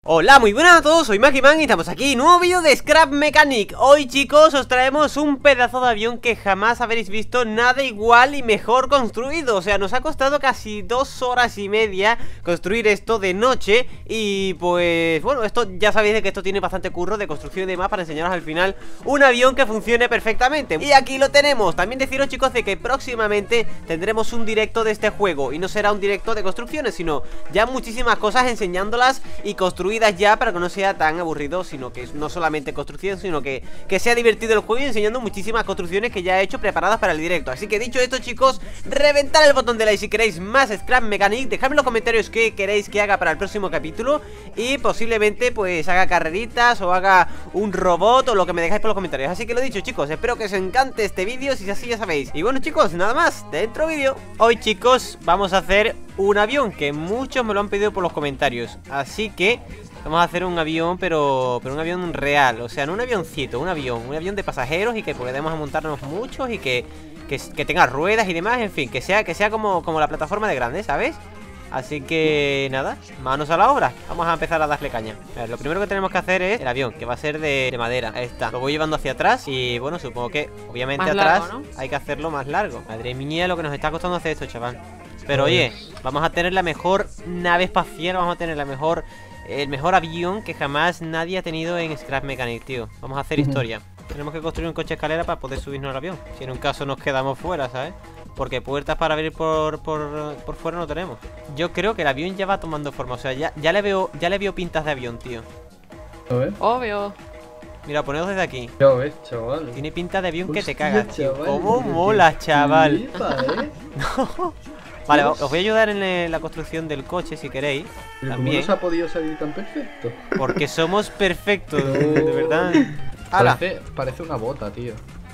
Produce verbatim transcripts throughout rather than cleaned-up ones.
Hola, muy buenas a todos, soy Magiman y estamos aquí, nuevo vídeo de Scrap Mechanic. Hoy, chicos, os traemos un pedazo de avión que jamás habréis visto nada igual y mejor construido. O sea, nos ha costado casi dos horas y media construir esto de noche. Y pues, bueno, esto ya sabéis de que esto tiene bastante curro de construcción y demás para enseñaros al final un avión que funcione perfectamente. Y aquí lo tenemos. También deciros, chicos, de que próximamente tendremos un directo de este juego. Y no será un directo de construcciones, sino ya muchísimas cosas enseñándolas y construir ya para que no sea tan aburrido, sino que no solamente construcción, sino que, que sea divertido el juego y enseñando muchísimas construcciones que ya he hecho preparadas para el directo. Así que dicho esto, chicos, reventar el botón de like si queréis más Scrap Mechanic, dejadme en los comentarios qué queréis que haga para el próximo capítulo y posiblemente pues haga carreritas o haga un robot o lo que me dejáis por los comentarios. Así que lo dicho, chicos, espero que os encante este vídeo, si es así ya sabéis. Y bueno, chicos, nada más, dentro vídeo. Hoy, chicos, vamos a hacer un avión que muchos me lo han pedido por los comentarios, así que vamos a hacer un avión, pero pero un avión real. O sea, no un avioncito, un avión Un avión de pasajeros y que podemos montarnos muchos y que, que, que tenga ruedas y demás. En fin, que sea, que sea como, como la plataforma de grande, ¿sabes? Así que nada, manos a la obra. Vamos a empezar a darle caña. A ver, lo primero que tenemos que hacer es el avión, que va a ser de, de madera. Ahí está, lo voy llevando hacia atrás. Y bueno, supongo que obviamente más atrás largo, ¿no? Hay que hacerlo más largo. Madre mía, lo que nos está costando hacer esto, chaval. Pero oye, vamos a tener la mejor nave espacial. Vamos a tener la mejor... el mejor avión que jamás nadie ha tenido en Scrap Mechanic, tío. Vamos a hacer historia. Tenemos que construir un coche escalera para poder subirnos al avión. Si en un caso nos quedamos fuera, ¿sabes? Porque puertas para abrir por, por, por fuera no tenemos. Yo creo que el avión ya va tomando forma. O sea, ya, ya le veo ya le veo pintas de avión, tío. ¿Lo ves? Obvio. Mira, ponedos desde aquí. Ya ves, chaval. Tiene pinta de avión. Hostia, que te cagas, tío. Chaval, ¿Cómo mola, chaval? Flipa, ¿eh? No. Vale, os voy a ayudar en la construcción del coche si queréis. ¿Pero también. cómo nos ha podido salir tan perfecto? Porque somos perfectos, de, de verdad. Parece, parece una bota, tío.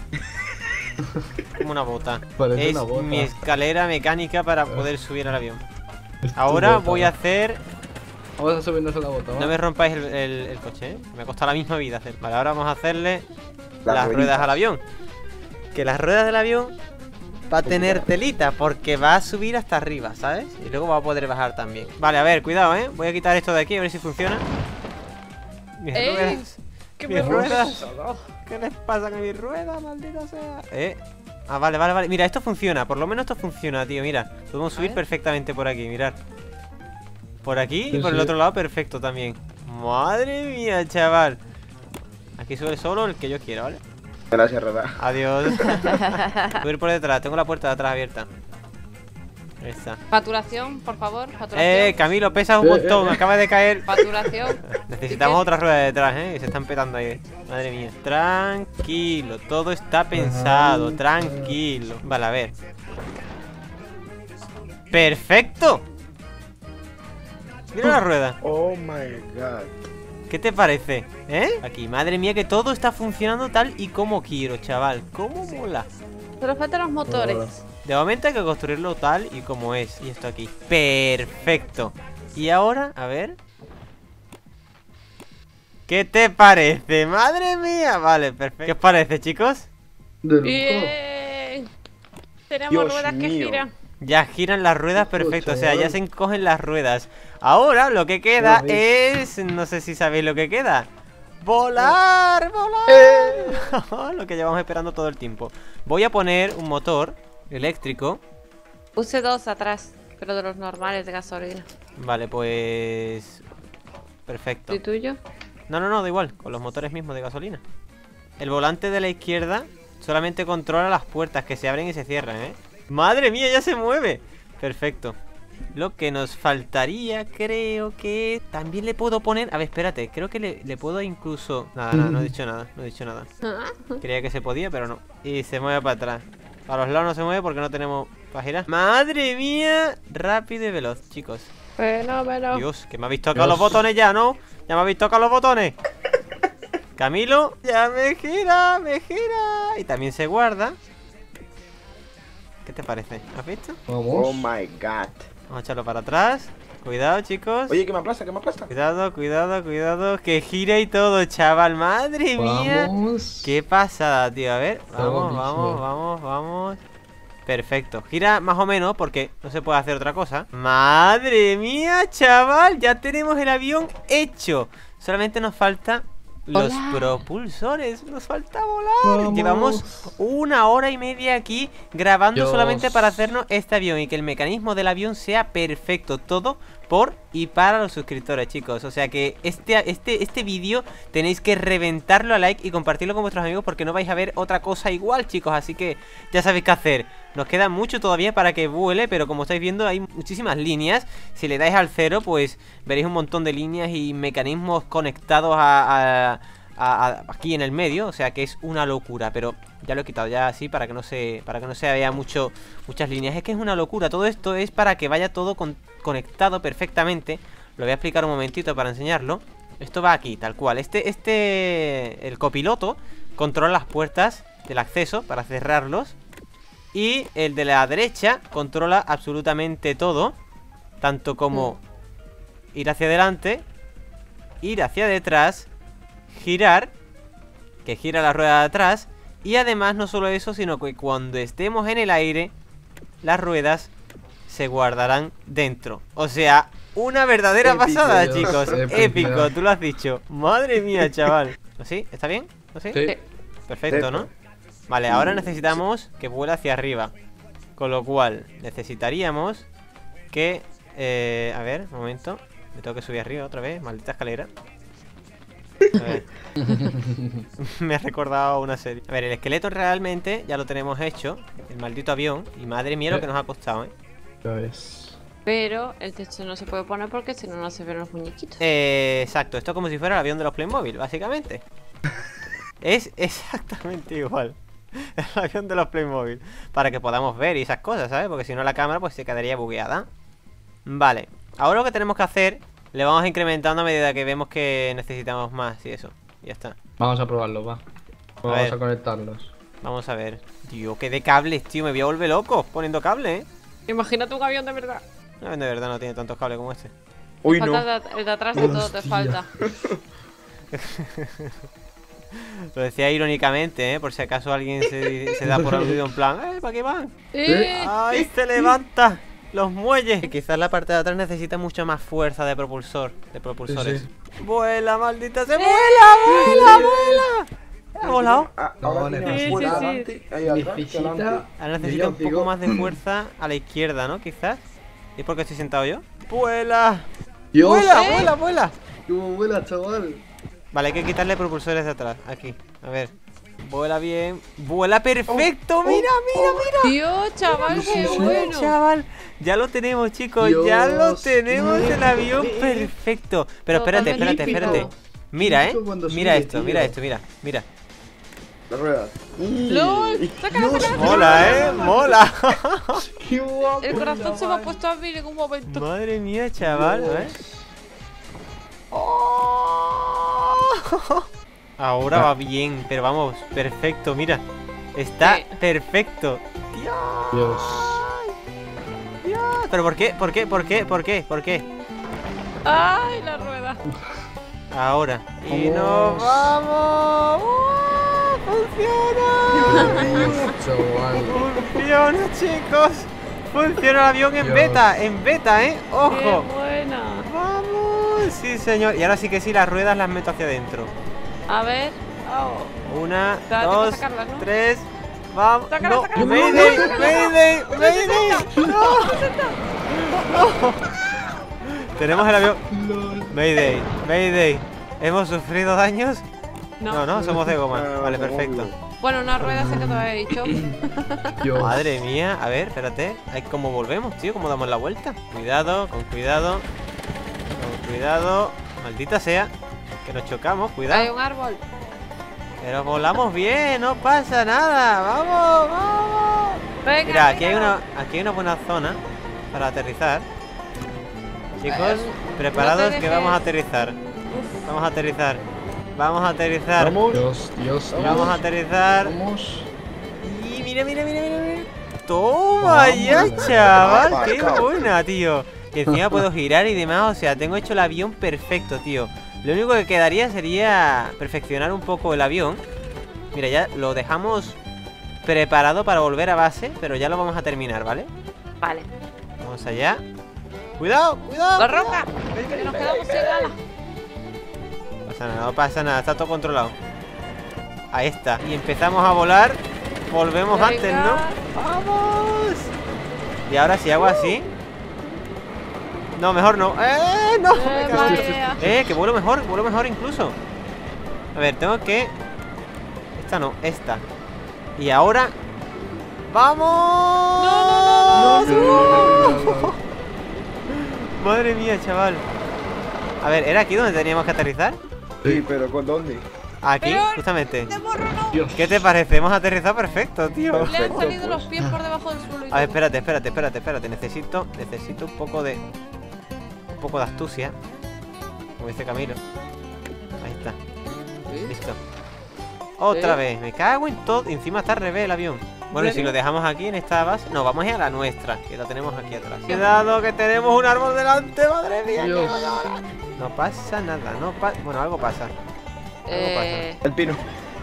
Como una bota. Parece es una bota. Mi escalera mecánica para poder subir al avión. Ahora bota, voy a hacer... Vamos a subirnos a la bota, ¿va? No me rompáis el, el, el coche, ¿eh? Me ha costado la misma vida hacer. Vale, ahora vamos a hacerle las, las rueditas. ruedas al avión. Que las ruedas del avión va a tener telita, porque va a subir hasta arriba, ¿sabes? Y luego va a poder bajar también. Vale, a ver, cuidado, ¿eh? Voy a quitar esto de aquí, a ver si funciona. Mis Ey, ruedas. ¿Qué mis me ruedas. ¿Qué les pasa con mis ruedas, maldita sea? Eh. Ah, vale, vale, vale. Mira, esto funciona. Por lo menos esto funciona, tío. Mira, podemos subir perfectamente por aquí, mirad. Por aquí y por el otro lado, perfecto también. Madre mía, chaval. Aquí sube solo el que yo quiera, ¿vale? Gracias, Roda. Adiós. Voy a ir por detrás, tengo la puerta de atrás abierta. Ahí está. Facturación, por favor. Facturación. Eh, Camilo, pesas un montón, acaba de caer. Facturación. Necesitamos otra rueda detrás, eh, que se están petando ahí. Madre mía. Tranquilo, todo está pensado, tranquilo. Vale, a ver. ¡Perfecto! Mira la rueda. Oh my god. ¿Qué te parece? ¿Eh? Aquí, madre mía, que todo está funcionando tal y como quiero, chaval. ¿Cómo mola? Solo faltan los motores. De momento hay que construirlo tal y como es. Y esto aquí. Perfecto. Y ahora, a ver. ¿Qué te parece? Madre mía. Vale, perfecto. ¿Qué os parece, chicos? De lujo. Bien. Tenemos Dios ruedas que mío. giran. Ya giran las ruedas, perfecto. O sea, ya se encogen las ruedas. Ahora lo que queda es... No sé si sabéis lo que queda. ¡Volar! ¡Volar! Eh. Lo que llevamos esperando todo el tiempo. Voy a poner un motor eléctrico. Puse dos atrás, pero de los normales de gasolina. Vale, pues... Perfecto. ¿Y tuyo? No, no, no, da igual. Con los motores mismos de gasolina. El volante de la izquierda solamente controla las puertas que se abren y se cierran, ¿eh? ¡Madre mía, ya se mueve! Perfecto. Lo que nos faltaría, creo que... También le puedo poner... A ver, espérate. Creo que le, le puedo incluso... Nada, nada, no he dicho nada. No he dicho nada. Creía que se podía, pero no. Y se mueve para atrás. Para los lados no se mueve porque no tenemos para girar. ¡Madre mía! Rápido y veloz, chicos. Fenómeno. Dios, que me habéis tocado los botones ya, ¿no? Ya me habéis tocado los botones. Camilo, ya me gira, me gira. Y también se guarda. ¿Qué te parece? ¿Has visto? Vamos. Oh my god. Vamos a echarlo para atrás. Cuidado, chicos. Oye, que me aplasta, que me aplasta. Cuidado, cuidado, cuidado. Que gira y todo, chaval. Madre mía. Vamos. Qué pasada, tío. A ver. Vamos, Todo vamos, mismo. vamos, vamos. Perfecto, gira más o menos porque no se puede hacer otra cosa. Madre mía, chaval, ya tenemos el avión hecho. Solamente nos falta los Hola. propulsores. Nos falta volar. Vamos. Llevamos una hora y media aquí grabando Dios. solamente para hacernos este avión y que el mecanismo del avión sea perfecto. Todo por y para los suscriptores, chicos. O sea que este, este, este vídeo tenéis que reventarlo a like y compartirlo con vuestros amigos porque no vais a ver otra cosa igual, chicos. Así que ya sabéis qué hacer. Nos queda mucho todavía para que vuele, pero como estáis viendo hay muchísimas líneas. Si le dais al cero, pues veréis un montón de líneas y mecanismos conectados a, a, a, a aquí en el medio. O sea que es una locura, pero ya lo he quitado ya así para que no se para que no se vea mucho muchas líneas. Es que es una locura. Todo esto es para que vaya todo con, conectado perfectamente. Lo voy a explicar un momentito para enseñarlo. Esto va aquí, tal cual. Este, este, el copiloto controla las puertas del acceso para cerrarlos. Y el de la derecha controla absolutamente todo. Tanto como ir hacia adelante, ir hacia detrás, girar, que gira la rueda de atrás. Y además no solo eso, sino que cuando estemos en el aire, las ruedas se guardarán dentro. O sea, una verdadera Épico, pasada, Dios. chicos. Épico. Épico, tú lo has dicho. Madre mía, chaval. ¿Sí? ¿Está bien? ¿No sí? Sí. Perfecto, ¿no? Vale, ahora necesitamos que vuele hacia arriba. Con lo cual, necesitaríamos que... Eh, a ver, un momento. Me tengo que subir arriba otra vez, maldita escalera. A ver. Me ha recordado una serie. A ver, el esqueleto realmente ya lo tenemos hecho. El maldito avión. Y madre mía lo que nos ha costado, ¿eh? Ya ves. Pero el techo no se puede poner porque si no, no se ven los muñequitos. Eh, exacto, esto es como si fuera el avión de los Playmobil, básicamente. Es exactamente igual. El avión de los Playmobil. Para que podamos ver y esas cosas, ¿sabes? Porque si no la cámara pues se quedaría bugueada. Vale, ahora lo que tenemos que hacer, le vamos incrementando a medida que vemos que necesitamos más y eso. Ya está. Vamos a probarlo, va. Vamos ver. a conectarlos. Vamos a ver. Tío, qué de cables, tío, me voy a volver loco poniendo cables, ¿eh? Imagínate un avión de verdad. No, de verdad no tiene tantos cables como este. Uy, Falta no. el de- el de atrás de todo te Hostia. falta. Lo decía irónicamente, ¿eh? Por si acaso alguien se, se da por aludido en plan, ¿eh? ¿Para qué van? ¡Eh! ¡Ay, se levanta! Los muelles. Quizás la parte de atrás necesita mucha más fuerza de propulsor. De propulsores. Sí, ¡Vuela, maldita! ¡Se vuela, vuela, vuela! ¿Ha volado? Ah, No, ahora tiene necesita- fuera Sí, sí, sí. adelante, ahí atrás, Necesita- adelante. Ahora necesita un Yo poco digo- más de fuerza a la izquierda, ¿no? Quizás. ¿Y por qué estoy sentado yo? ¡Vuela! Dios. ¡Vuela, ¿Eh? vuela, vuela! ¿Cómo vuela, chaval? Vale, hay que quitarle propulsores de atrás. Aquí, a ver. Vuela bien. ¡Vuela perfecto! ¡Mira, mira, mira! Dios, chaval, qué sí. bueno. Chaval, ya lo tenemos, chicos. Ya lo Dios, tenemos qué el avión bien. perfecto. Pero espérate, Totalmente espérate, épico. espérate. Mira, eh. Épico cuando Mira sube, esto, tío. mira esto, mira, mira. Las ruedas. ¡Lol! ¡Sácala, Dios, sácala! Mola, eh, mola. ¡Qué guapo! El corazón se me ha chaval. puesto a mil en un momento. Madre mía, chaval, Dios. ¿eh? Oh. Ahora Ah. va bien, pero vamos, perfecto, mira. Está Sí. perfecto. Dios, Dios. Dios. Pero ¿por qué? ¿Por qué? ¿Por qué? ¿Por qué? ¿Por qué? ¡Ay, la rueda! Ahora. Y Vamos. nos vamos. ¡Uh! ¡Funciona! Chaval. ¡Funciona, chicos! Funciona el avión en Dios. beta, en beta, ¿eh? ¡Qué ¡Ojo! buena! ¡Vamos! Sí, señor. Y ahora sí que sí, las ruedas las meto hacia adentro. A ver. Oh. Una, Te da tiempo a dos, sacarlas, ¿no? tres. Vamos. Sácala, No, sácala. Mayday, No, no, no, no. Mayday, Mayday. No. No. Tenemos el avión. Lol. Mayday, Mayday. ¿Hemos sufrido daños? No. No, no, somos de goma. Ah, Vale, somos perfecto. de Bueno, una rueda sé que te había dicho. Dios. Madre mía, a ver, espérate. Ay, ¿cómo volvemos, tío? ¿Cómo damos la vuelta? Cuidado, con cuidado. Con cuidado. Maldita sea. Que nos chocamos, Hay cuidado. un árbol. Pero volamos bien, no pasa nada. Vamos, vamos. Venga, Mira, aquí hay venga. una, aquí hay una buena zona para aterrizar. Chicos, Eh, preparados no te que vamos a dejes. aterrizar. Uf. Vamos a aterrizar. Vamos a aterrizar. Vamos. Dios, Dios, Dios. Vamos a aterrizar. Vamos. Y mira, mira, mira, mira, mira. Toma Vamos. ya, chaval. Vamos, Qué cabrón. buena, tío. Y encima puedo girar y demás. O sea, tengo hecho el avión perfecto, tío. Lo único que quedaría sería perfeccionar un poco el avión. Mira, ya lo dejamos preparado para volver a base, pero ya lo vamos a terminar, ¿vale? Vale. Vamos allá. ¡Cuidado! ¡Cuidado! ¡La roca! Que nos quedamos sin ala. No pasa nada, no pasa nada, está todo controlado. Ahí está. Y empezamos a volar. Volvemos Venga. antes, ¿no? ¡Vamos! Y ahora si hago así. No, mejor no. ¡Eh! ¡No! Me Eh, cago. marea. ¡Eh! Que vuelo mejor, vuelo mejor incluso. A ver, tengo que... Esta no, esta. Y ahora... ¡Vamos! No, no, no, No, no, no. Madre mía, chaval. A ver, ¿era aquí donde teníamos que aterrizar? Sí, pero ¿con dónde? Aquí, Pero- justamente. ¡De morro no! Dios. ¿Qué te parece? Hemos aterrizado perfecto, tío. Le han Perfecto, salido pues. los pies por debajo del suelo. y A ver, todo. espérate, espérate, espérate, espérate. Necesito, necesito un poco de... Un poco de astucia. Como dice Camilo. Ahí está, listo. Otra ¿Eh? vez, me cago en todo. Encima está al revés el avión. Bueno, y si lo dejamos aquí en esta base... No, vamos a ir a la nuestra, que la tenemos aquí atrás. Cuidado, que tenemos un árbol delante, madre mía. Dios. ¿qué hago ahora? No pasa nada, no pasa... Bueno, algo pasa. Eh, El pino.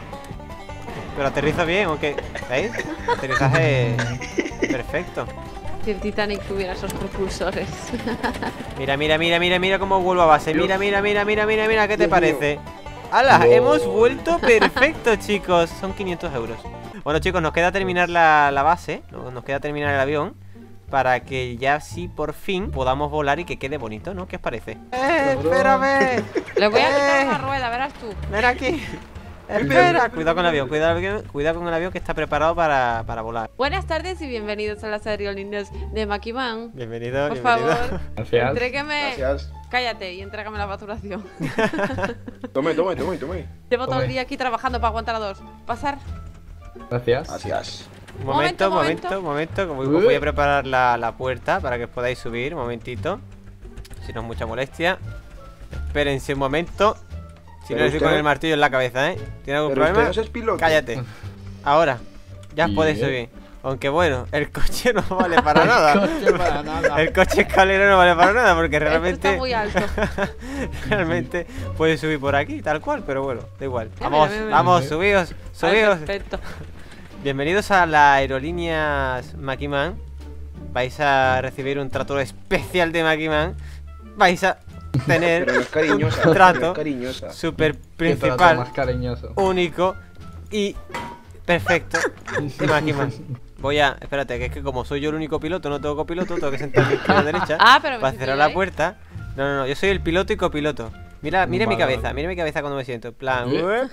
Pero aterriza bien, ¿o qué? ¿Veis? Aterrizaje perfecto. si el Titanic tuviera esos propulsores. Mira, mira, mira, mira, mira cómo vuelvo a base. Dios. Mira, mira, mira, mira, mira, mira, ¿qué te Dios parece? ¡Hala! No. Hemos vuelto perfecto, chicos. Son quinientos euros. Bueno, chicos, nos queda terminar la, la base. no- Nos queda terminar el avión. Para que ya sí, por fin, podamos volar y que quede bonito, ¿no? ¿Qué os parece? ¡Eh, Cabrón. espérame! Le voy a quitar Eh. una rueda, verás tú. ¡Ven aquí! ¡Espera! Cuidado con el avión, cuidado, cuidado con el avión que está preparado para, para volar. Buenas tardes y bienvenidos a las aerolíneas de Makiman. Bienvenido, Por bienvenido. favor, Gracias. entrégame. Gracias. Cállate y entrégame la facturación. Tome, tome, tome, tome. Llevo todo el Tome. día aquí trabajando para aguantar a dos. Pasar. Gracias. Gracias. Un momento, Momento, momento, momento, que voy, Uh. voy a preparar la, la puerta para que os podáis subir, un momentito. Si no es mucha molestia. Espérense un momento. Si no Pero le doy usted- con el martillo en la cabeza, ¿eh? ¿Tiene algún Pero usted problema? no es piloto. Cállate. Ahora, ya os podéis Bien. subir. Aunque bueno, el coche no vale para nada. Coche para nada. El coche escalero no vale para nada porque Esto realmente... está muy alto. realmente puedes subir por aquí, tal cual, pero bueno, da igual. Mira, Vamos, mira, mira. vamos, subíos, Ay, subíos. perfecto. Bienvenidos a las aerolíneas Makiman. Vais a recibir un trato especial de Makiman. Vais a tener Pero no es cariñosa. un No trato es cariñosa. súper Qué trato principal, más cariñoso. único y perfecto de Makiman. Voy a... Espérate, que es que como soy yo el único piloto, no tengo copiloto, tengo que sentarme a la derecha Ah, pero me para siento cerrar yo la ahí. puerta. No, no, no, yo soy el piloto y copiloto. Mira, mira mi Vale, cabeza, vale. mira mi cabeza cuando me siento. En plan... ¿Eh?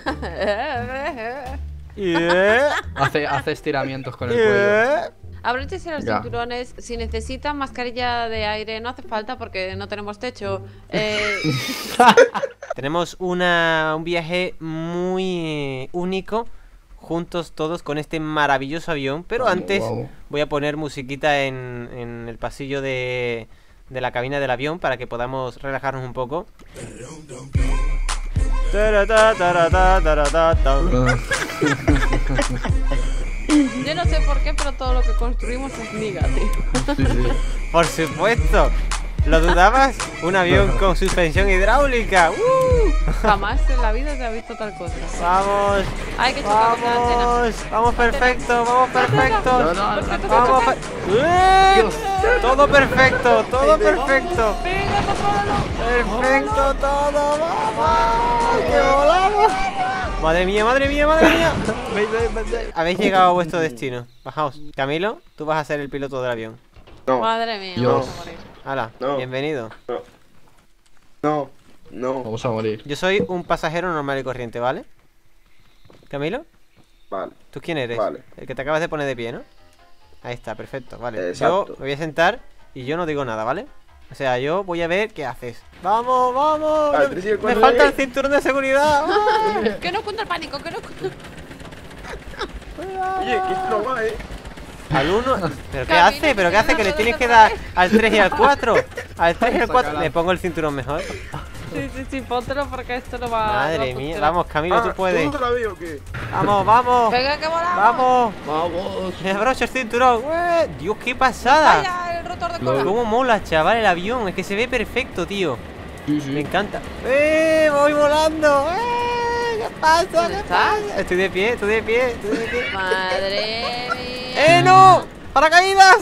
yeah, Hace, hace estiramientos con el cuello. yeah. Abróchense los Ya. cinturones. Si necesitan mascarilla de aire, no hace falta porque no tenemos techo. Eh, Tenemos una, un viaje muy único juntos todos con este maravilloso avión. Pero Vamos, antes vamos. voy a poner musiquita en, en el pasillo de, de la cabina del avión para que podamos relajarnos un poco. Tarata, tarata, tarata, ta. yo no sé por qué, pero todo lo que construimos es negativo. Sí, sí. Por supuesto. ¿Lo dudabas? Un avión con suspensión hidráulica. ¡Uh! Jamás en la vida se ha visto tal cosa. Vamos. Hay que chocar contra la antena. Vamos. Vamos perfecto. Vamos perfecto. No, no, ¿Por qué no. toca Vamos, chocar? fe- ¡Eh! Todo perfecto, todo perfecto. Venga, contrólalo. Perfecto todo, vamos. ¡Que volamos! Madre mía, madre mía, madre mía. Habéis llegado a vuestro destino. Bajaos. Camilo, tú vas a ser el piloto del avión. No, Madre mía, Dios. vamos a morir. Hala, No. bienvenido. no, no. Vamos a morir. Yo soy un pasajero normal y corriente, ¿vale? Camilo, Vale. ¿tú quién eres? Vale. El que te acabas de poner de pie, ¿no? Ahí está, perfecto, vale. Exacto. Yo me voy a sentar y yo no digo nada, ¿vale? O sea, yo voy a ver qué haces. ¡Vamos, vamos! Al Yo- tres y el ¡Me cuatro. falta el cinturón de seguridad! Que no cuenta el pánico, que no cuenta. Oye, que esto no va, eh. Al uno... ¿Pero qué Camilo, hace? ¿Pero qué hace? Que le no tienes que puedes dar al tres y al cuatro. Al tres y al cuatro. Sácala. Me pongo el cinturón mejor. Sí, sí, sí, póntelo porque esto no va. no va a Madre mía. funcionar. Vamos, Camilo, tú Ah, puedes. ¿tú no te la veo o qué? Vamos, vamos. Venga, que volamos. Vamos. Vamos. Me abrocho el cinturón. ¡Ué! Dios, qué pasada. Vaya, el rotor de Lo- cola. Cómo mola, chaval, el avión. Es que se ve perfecto, tío. Sí, Me sí. encanta. ¡Eh! Voy volando. ¡Eh! ¿Qué pasa? ¿Dónde ¿Qué estás? pasa? Estoy de pie, estoy de pie, estoy de pie. Madre mía. ¡Eh, no! ¡Paracaídas!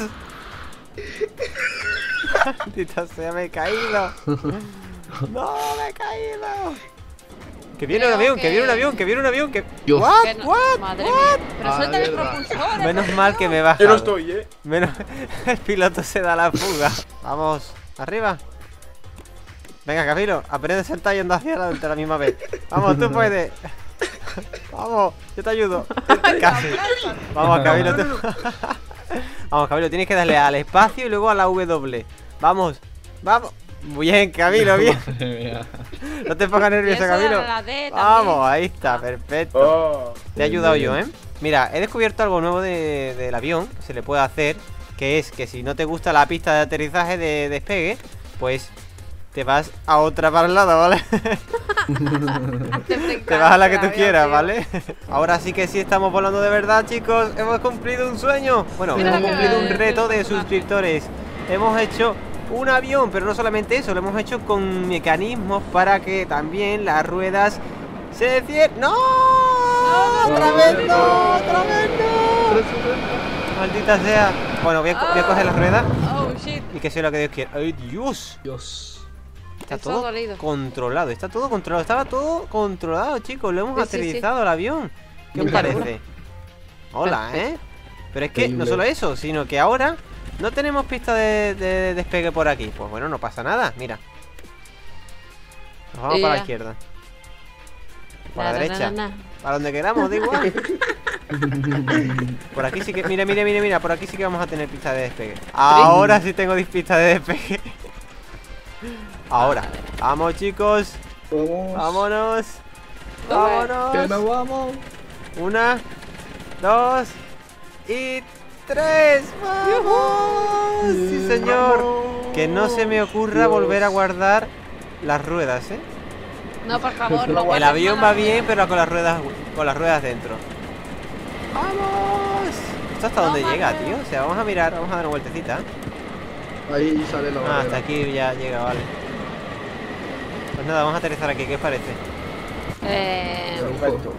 Maldita sea, me he caído. No, me he caído. Que viene un Creo avión, que que- viene un avión, que viene un avión, que... Dios. What, Que no- what, Madre what? mía. Pero Ah, suelta el mierda. propulsor. Menos mal que me he bajado. Yo no estoy, ¿eh? Menos... El piloto se da la fuga. Vamos, arriba. Venga, Camilo, aprende a saltar y anda hacia adelante a la misma vez. Vamos, tú puedes. Vamos, yo te ayudo. Casi. Vamos, Camilo. Tú... Vamos, Camilo, tienes que darle al espacio y luego a la W. Vamos, vamos. Bien, Camilo, bien. Madre mía. No te pongas nervioso, Y eso de Camilo. la D también. Vamos, ahí está, perfecto. Oh. Te he ayudado yo, ¿eh? Mira, he descubierto algo nuevo de- del avión que se le puede hacer, que es que si no te gusta la pista de aterrizaje de despegue, pues te vas a otra para el lado, ¿vale? Siempre Te vas a la que encanta tú el quieras, avión, ¿vale? Ahora sí que sí estamos volando de verdad, chicos. Hemos cumplido un sueño. Bueno, Mira hemos la cumplido un cara de- reto de de- suscriptores. Hemos hecho un avión, pero no solamente eso, lo hemos hecho con mecanismos para que también las ruedas se cierren. ¡No! ¡Otra vez no! ¡Otra vez no! Maldita sea. Bueno, voy a, co- voy a coger las ruedas Oh, shit. y que sea lo que Dios quiera. ¡Ay, Dios! Dios. Está Esto todo ha dolido. controlado, está todo controlado, estaba todo controlado, chicos, lo hemos Sí, sí, sí. aterrizado el avión. ¿Qué os Muy parece? Hola, ¿eh? Pero es que no Increíble. solo eso, sino que ahora no tenemos pista de, de despegue por aquí. Pues bueno, no pasa nada, mira. Nos vamos Y para la ya. izquierda. Para la Na, na, derecha. na, na. Para donde queramos, da igual. Por aquí sí que, mira, mira, mira, mira, por aquí sí que vamos a tener pista de despegue. Ahora sí tengo pista de despegue. Ahora, vamos, chicos. Vamos. Vámonos. Que Vámonos. nos vamos. Una, dos y tres. ¡Vamos! Sí, señor. Que no se me ocurra Dios. volver a guardar las ruedas, ¿eh? No, por favor, no El guardes avión nada. va bien, pero con las ruedas con las ruedas dentro. ¡Vamos! ¿Esto hasta dónde Tómate. llega, tío? O sea, vamos a mirar, vamos a dar una vueltecita. Ahí sale la Ah, barrera. hasta aquí ya llega, vale. Pues nada, vamos a aterrizar aquí, ¿qué os parece? Eh, Perfecto.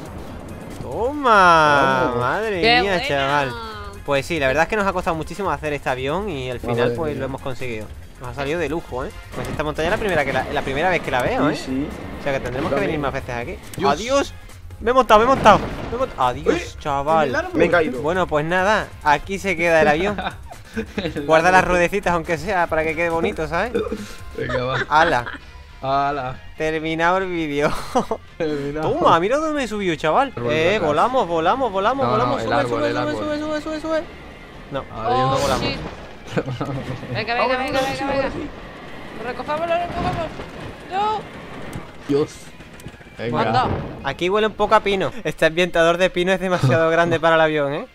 ¡Toma! Vamos. Madre ¡Qué mía, buena! chaval. Pues sí, la verdad es que nos ha costado muchísimo hacer este avión y al final Madre pues mía. lo hemos conseguido. Nos ha salido de lujo, ¿eh? Pues esta montaña es la primera, que la, la primera vez que la veo, ¿eh? Sí, sí. O sea que tendremos Yo que venir también. más veces aquí. Dios. ¡Adiós! Me he montado, me he montado. Me he montado. Adiós, En el chaval. árbol. Me he caído. Bueno, pues nada, aquí se queda el avión. Guarda las ruedecitas aunque sea para que quede bonito, ¿sabes? Venga, va. ¡Hala! Hala. Terminado el vídeo. Mira. Toma, mira dónde me subió, chaval. Árbol Eh, de atrás. volamos, volamos, volamos, No, volamos. no, el Sube, árbol, sube, el sube, árbol. sube, sube, sube, sube. No, Adiós. no oh, volamos. shit. Venga, venga, venga, venga, venga. Lo recogemos, lo recogemos. No. Dios. Venga. Anda. Aquí huele un poco a pino. Este ambientador de pino es demasiado grande para el avión, ¿eh?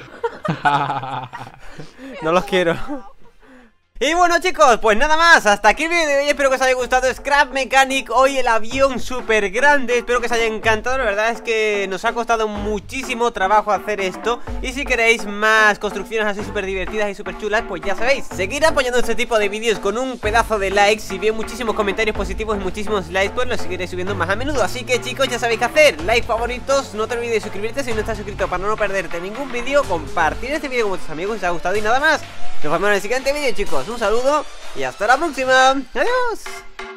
No los quiero. Y bueno, chicos, pues nada más, hasta aquí el vídeo de hoy. Espero que os haya gustado Scrap Mechanic. Hoy el avión súper grande. Espero que os haya encantado. La verdad es que nos ha costado muchísimo trabajo hacer esto. Y si queréis más construcciones así súper divertidas y súper chulas, pues ya sabéis, seguir apoyando este tipo de vídeos con un pedazo de like. Si veo muchísimos comentarios positivos y muchísimos likes, pues los seguiré subiendo más a menudo. Así que, chicos, ya sabéis qué hacer. Like, favoritos, no te olvides de suscribirte si no estás suscrito para no perderte ningún vídeo. Compartir este vídeo con vuestros amigos si os ha gustado. Y nada más, nos vemos en el siguiente vídeo, chicos. Un saludo y hasta la próxima. Adiós.